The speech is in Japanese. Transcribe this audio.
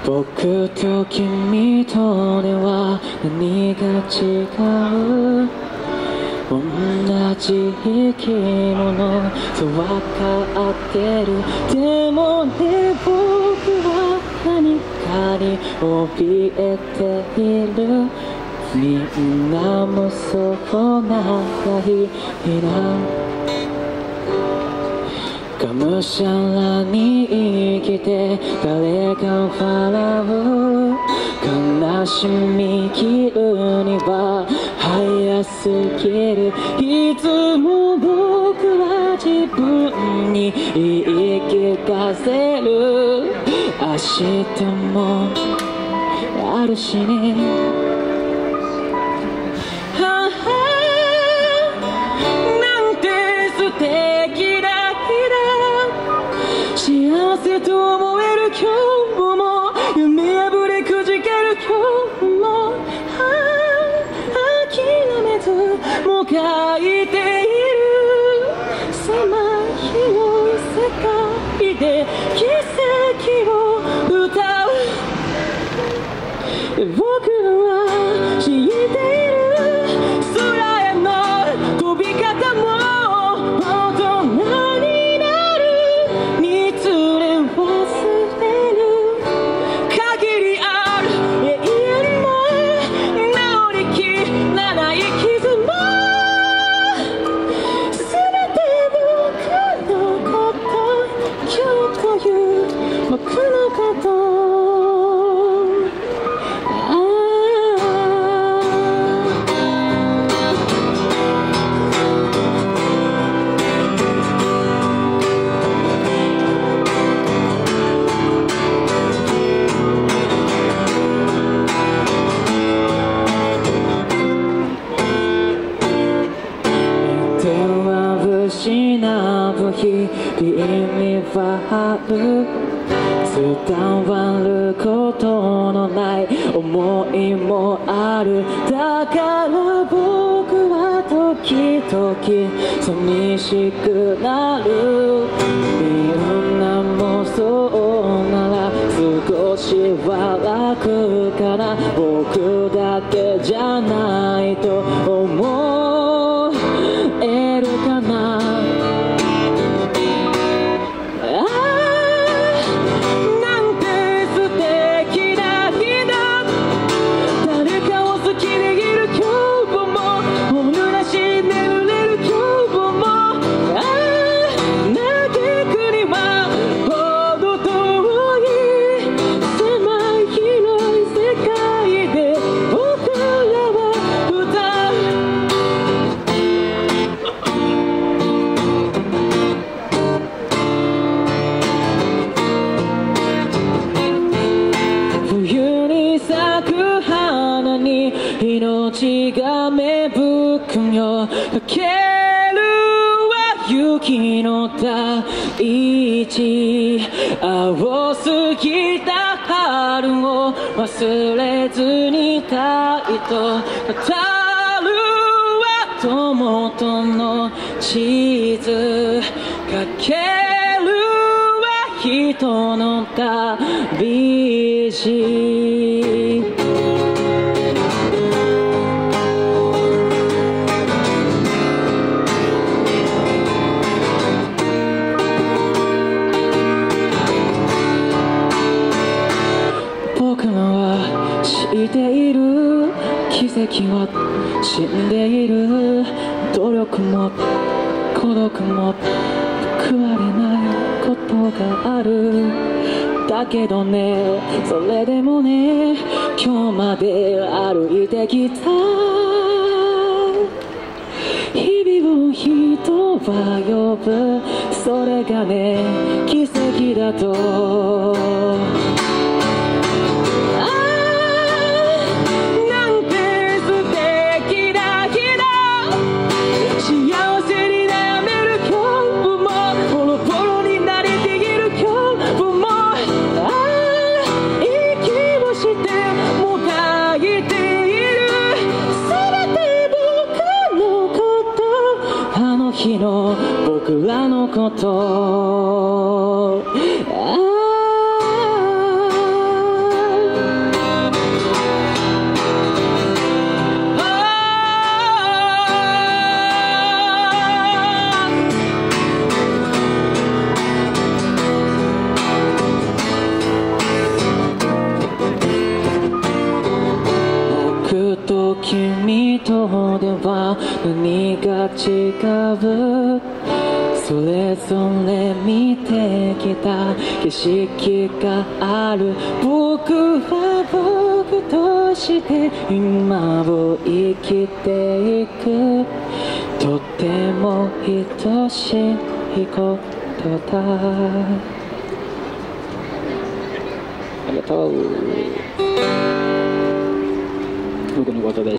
僕と君とでは何が違う？同じ生き物そう分かってる。でもね、僕は何かに怯えている。みんなもそう仲いいな。がむしゃらに生きて誰が笑う？悲しみ切るには早すぎる。いつも僕は自分に言い聞かせる。明日もあるしね。なんて素敵な日だ。幸せと思える今日も夢破れくじける今日も諦めずもがいている。狭い世界で奇跡を歌う。僕は知っている。空への飛び方も大人になる。見つれ忘れる限りある永遠も治りきらない傷も全て僕のこと。今日という僕のこと。失う日々はある。伝わることのない思いもある。だから僕は時々寂しくなる。みんなもそうなら少しは楽かな。僕だけじゃないと思えるかな。命が芽吹くよ。かけるは雪の大地。青すぎた春を忘れずにいたいと語るは友との地図。かけるは人の旅路。僕は知っている。奇跡は死んでいる。努力も孤独も報われないことがある。だけどね、それでもね、今日まで歩いてきた。日々を人は呼ぶ。それがね、奇跡だと。僕らのこと違うそれぞれ見てきた景色がある僕は僕として今を生きていくとっても愛しいことだありがとう僕のことです